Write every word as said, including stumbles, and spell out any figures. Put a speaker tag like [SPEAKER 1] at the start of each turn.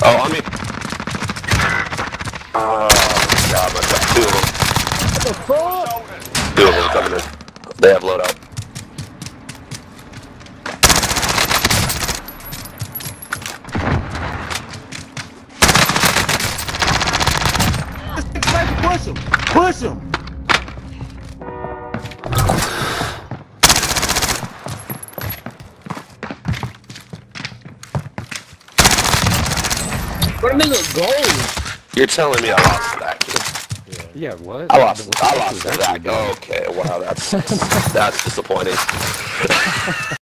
[SPEAKER 1] Oh, on me. Oh, God, my God. Two of them.
[SPEAKER 2] What the fuck?
[SPEAKER 1] Two of them coming in. They have loadout.
[SPEAKER 2] Push him! Push him! Where the nigga go?
[SPEAKER 1] You're telling me I lost that kid.
[SPEAKER 3] Yeah, yeah what?
[SPEAKER 1] I lost,
[SPEAKER 3] What
[SPEAKER 1] I
[SPEAKER 3] the
[SPEAKER 1] lost
[SPEAKER 3] fuck was
[SPEAKER 1] that.
[SPEAKER 3] that?
[SPEAKER 1] Okay, wow, that's, that's disappointing.